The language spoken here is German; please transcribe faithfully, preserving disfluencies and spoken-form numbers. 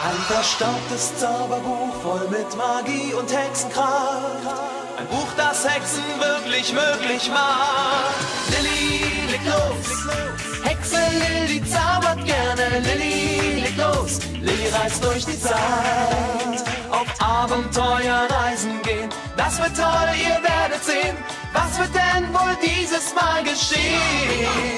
Ein verstaubtes Zauberbuch voll mit Magie und Hexenkraft. Ein Buch, das Hexen wirklich möglich macht. Lilly, leg los! Hexe Lilly zaubert gerne. Lilly, leg los! Lilly reist durch die Zeit. Auf Abenteuerreisen gehen. Das wird toll, ihr werdet sehen. Was wird denn wohl dieses Mal geschehen?